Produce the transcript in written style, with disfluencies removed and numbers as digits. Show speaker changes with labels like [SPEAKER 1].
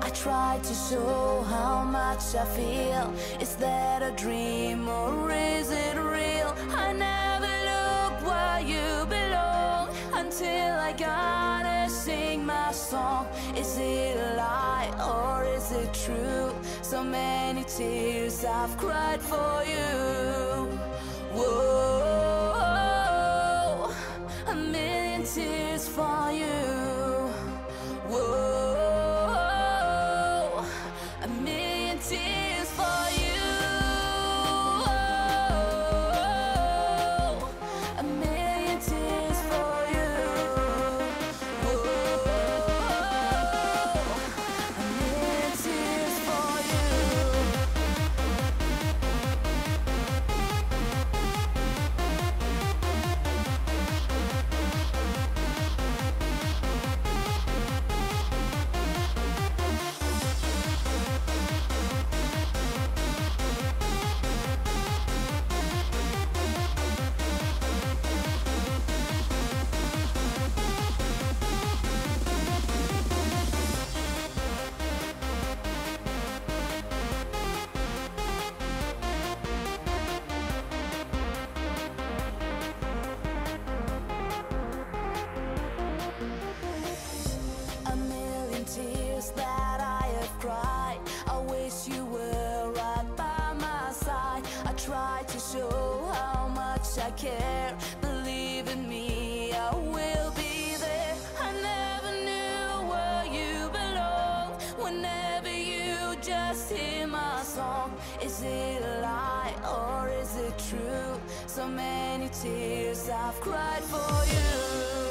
[SPEAKER 1] I try to show how much I feel. Is that a dream or is it real? I never look where you belong until I gotta sing my song. Is it a lie or is it true? So many tears I've cried for you. Whoa, a million tears for you. Whoa, a million tears for you. A million tears for you. Whoa, a million tears for you. A million tears that I have cried. I wish you were right by my side. I try to show how much I care. Believe in me, I will be there. I never knew where you belong. Whenever you just hear my song, is it a lie or is it true? So many tears I've cried for you.